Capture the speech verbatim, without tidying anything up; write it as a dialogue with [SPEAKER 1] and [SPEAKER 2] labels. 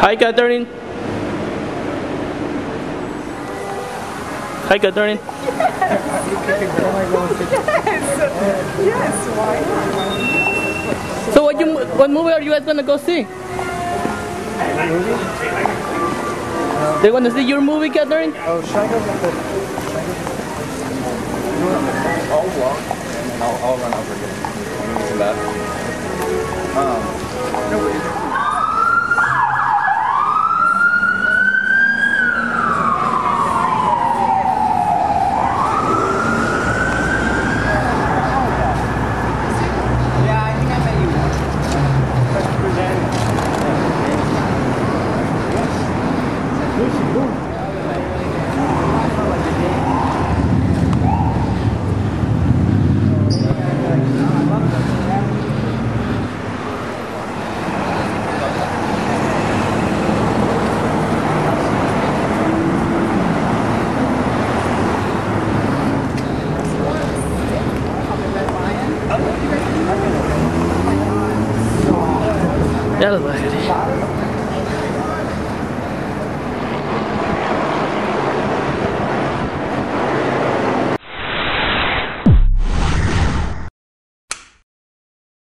[SPEAKER 1] Hi, Catherine. Hi, Catherine.
[SPEAKER 2] Yes, why not?
[SPEAKER 1] So what you what movie are you guys gonna go see? They want to see your movie, Catherine?
[SPEAKER 3] Oh, should I go with the... I'll walk and I'll, I'll run over here. To that. Um, no worries.
[SPEAKER 1] Ya los bajaré.